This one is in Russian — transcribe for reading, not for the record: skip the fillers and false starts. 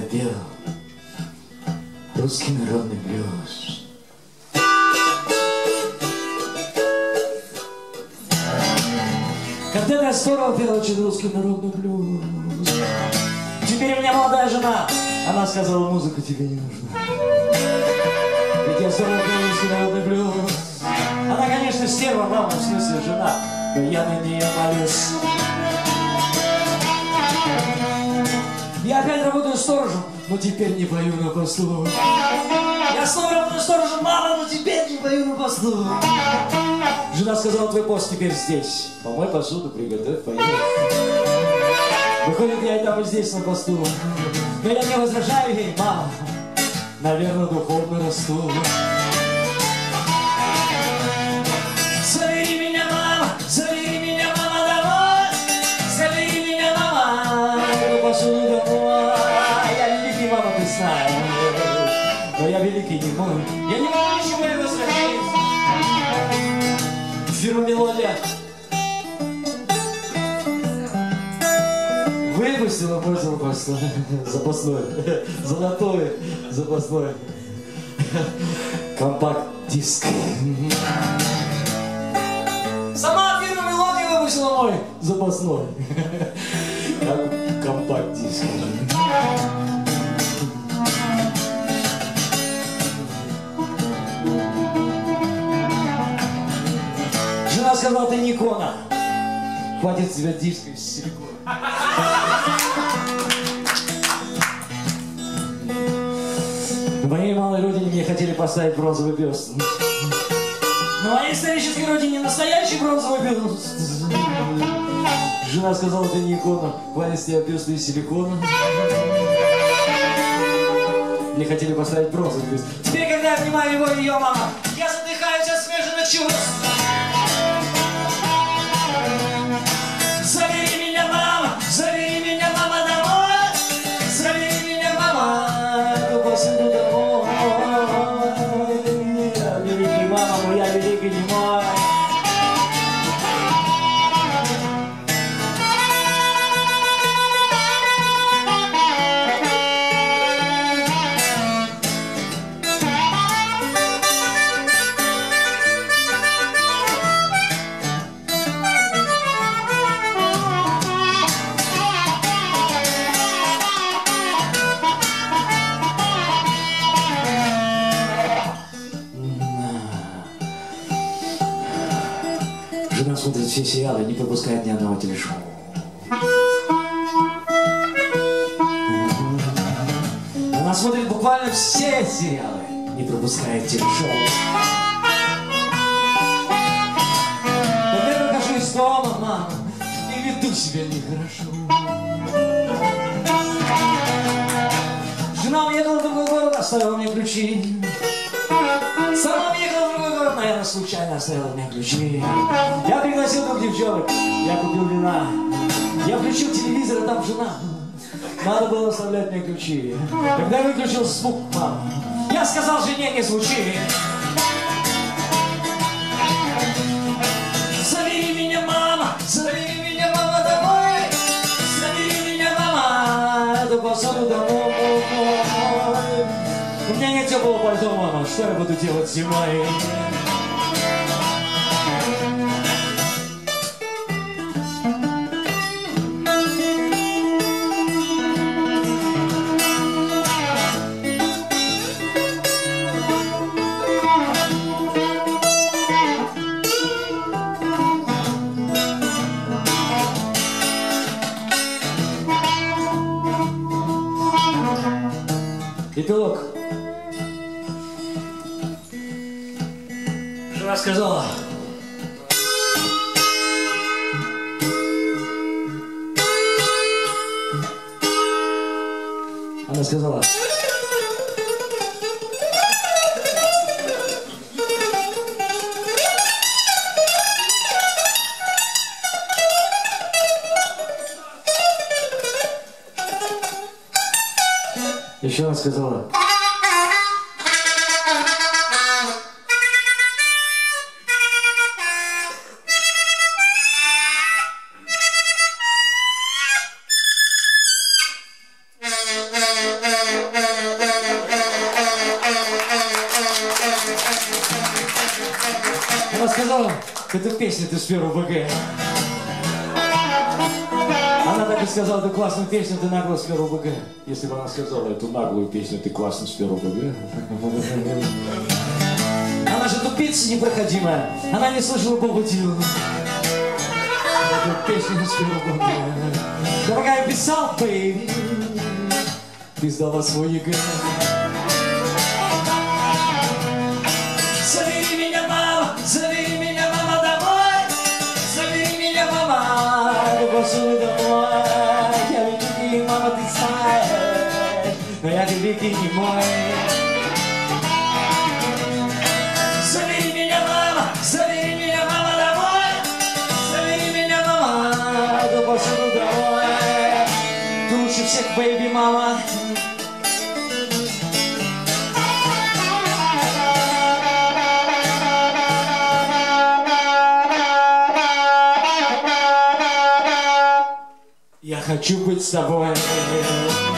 пел русский народный блюз. Когда-то я здорово пел очень русский народный блюз. Теперь у меня молодая жена, она сказала, музыка тебе не нужна. Ведь я здорово пел русский народный блюз. Она, конечно, стерва, в равном смысле жена, но я на нее молюсь. Я опять работаю сторожем, но теперь не пою на посту. Я снова работаю сторожем, мама, но теперь не пою на посту. Жена сказала, твой пост теперь здесь. Помой посуду, приготовь, поешь. Выходит, я и там, и здесь на посту. Но я не возражаю ей, мама, наверное, духовно расту. Забери меня, мама, домой. Забери меня, мама, посуду домой. Я великий, мама, ты знаешь, но я великий не мой. Я не могу ничего и возразить. Фирма «Мелодия» выпустила мой запасной, золотой запасной компакт-диск. Сама фирма «Мелодия» выпустила мой запасной компакт-диск. Жена сказала, ты не икона, хватит тебя диска из силикона. На моей малой родине мне хотели поставить бронзовый бюст. На моей исторической родине настоящий бронзовый бюст. Жена сказала, ты не икона, хватит тебя бюста из силикона. Мне хотели поставить бронзовый бюст. Теперь, когда я обнимаю его и ее, мама, я задыхаюсь от смешанных чувств. Забери меня, мама, домой. Забери меня, мама, посуду домой. Я великий, мама, но я великий не мой. Жена смотрит все сериалы, не пропускает ни одного телешоу. Она смотрит буквально все сериалы, не пропускает телешоу. Я выхожу из дома, мама, и веду себя нехорошо. Жена уехала в другой город, оставила мне ключи. Сама уехала в другой город, наверное, случайно оставила мне ключи. Я пригласил двух девчонок, я купил вина. Я включил телевизор, а там жена. Надо было оставлять мне ключи. Когда я выключил звук, мама, я сказал жене, не звучи. Забери меня, мама, домой. Забери меня, мама, эту посуду домой. У меня нет теплого пальто, мама, что я буду делать зимой? Эпилог. Жена сказала. Она сказала. Еще она сказала. Она сказала, это песня ты с первого БГ. Она так и сказала, эту классную песню ты нагло с первого БГ. Если бы она сказала, эту наглую песню ты классно с первого БГ. Она же тупица непроходимая. Она не слышала Бобу Дилана. Эту песню с первого БГ. Да пока я писал, бэйби, ты сдала свой ЕГЭ. Забери меня, мама, домой. Забери меня, мама, поцелуй домой. Я великий, мама, ты знаешь, но я великий не мой. Забери меня, мама, домой. Забери меня, мама, поцелуй домой. Ты лучше всех, бэйби, мама. Я хочу быть с тобой.